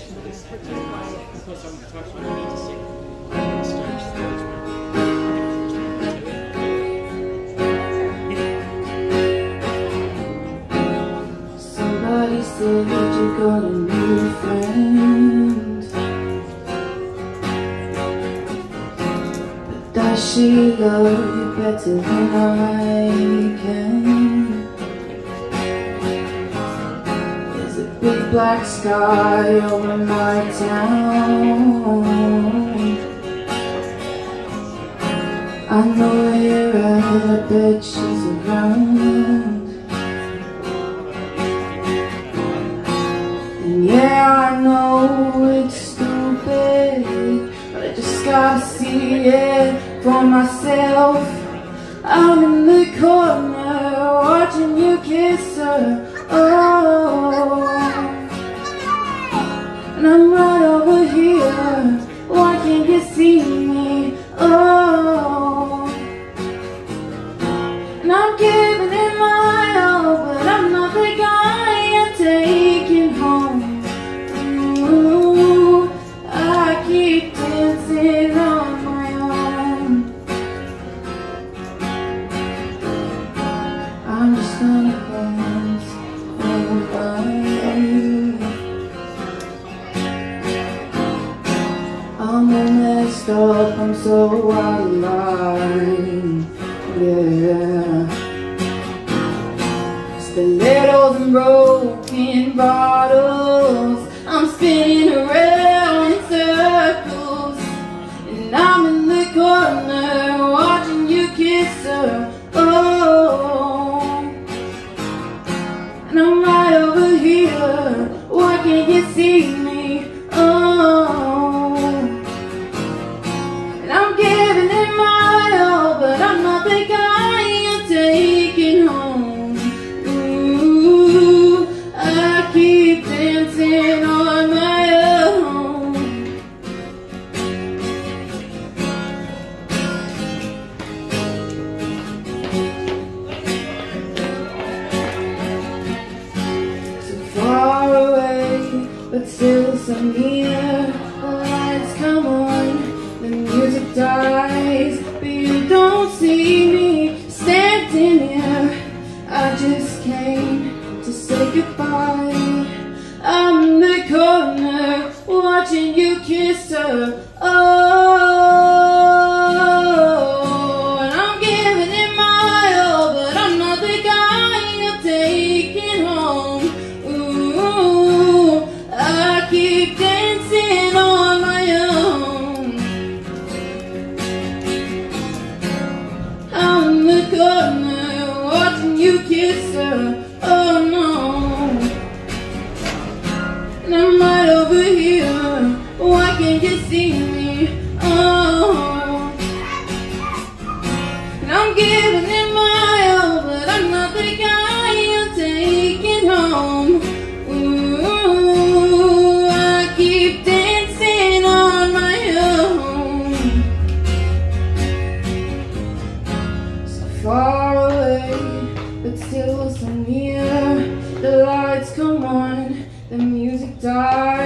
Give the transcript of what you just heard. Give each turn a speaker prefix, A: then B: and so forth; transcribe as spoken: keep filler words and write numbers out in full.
A: Somebody said you got a new friend, but does she love you better than I can? There's a big black sky over my town. I know where you're at, I bet she's around. And yeah, I know it's stupid, but I just gotta see it for myself. I'm in the corner watching you kiss her, oh. And I'm right over here, why can't you see me, oh. And I'm giving it my all, but I'm not the guy you're taking home. Ooh, I keep dancing on my own. I'm just gonna dance over you. I'm all messed up, I'm so out of line, yeah. Stilettos and broken bottles, I'm spinning around in circles. And I'm in the corner watching you kiss her, oh. And I'm right over here, why can't you see me, oh. And I'm giving it my all, but I'm not the guy you're taking home. Ooh, I keep dancing on my own. So far away, but still so near. The lights come on, the music dies, but you don't see me standing here. I just came to say goodbye. I'm in the corner watching you kiss her, oh. And I'm giving it my all, but I'm not the guy you're taking home. Ooh, I keep dancing on my own. I'm in the corner watching you kiss her, oh no. And I'm right over here, why can't you see me, oh. And I'm giving it my all, but I'm not the guy you're taking home. Ooh, I keep dancing on my own. So far away, but still so near. The lights come on, the music dies.